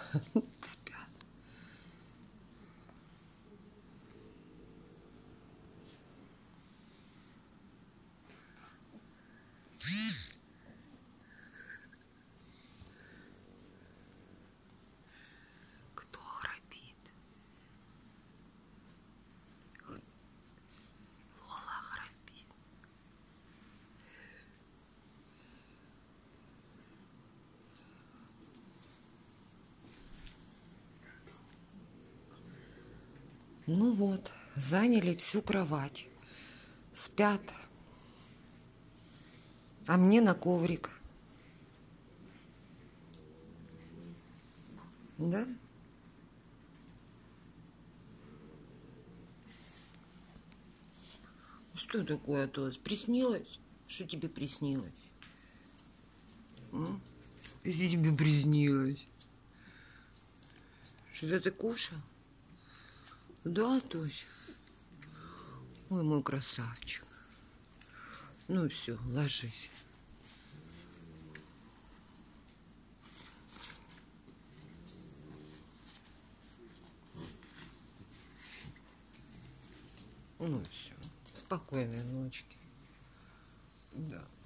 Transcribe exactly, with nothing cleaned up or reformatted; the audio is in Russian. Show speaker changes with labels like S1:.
S1: Спят. Кто храпит? Лола храпит. Ну вот, заняли всю кровать. Спят. А мне на коврик. Да? Что такое, Атос? Приснилось? Что тебе приснилось? А? Что тебе приснилось? Что-то ты кушал? Да, Тося? Ой, мой красавчик. Ну все, ложись. Ну все, спокойной ночки. Да.